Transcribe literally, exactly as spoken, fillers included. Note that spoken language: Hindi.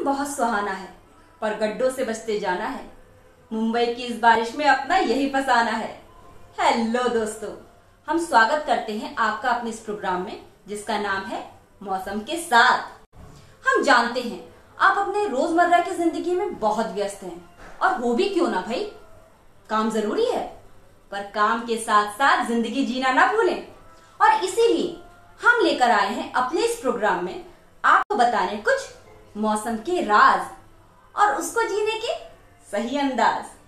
बहुत सुहाना है, पर गड्ढों से बचते जाना है। मुंबई की इस बारिश में अपना यही फसाना है। हेलो दोस्तों, हम स्वागत करते हैं आपका अपने इस प्रोग्राम में जिसका नाम है मौसम के साथ। हम जानते हैं आप अपने रोजमर्रा की जिंदगी में बहुत व्यस्त हैं, और हो भी क्यों ना भाई, काम जरूरी है, पर काम के साथ साथ जिंदगी जीना ना भूलें। और इसीलिए हम लेकर आए हैं अपने इस प्रोग्राम में आपको बताने कुछ मौसम के राज और उसको जीने के सही अंदाज।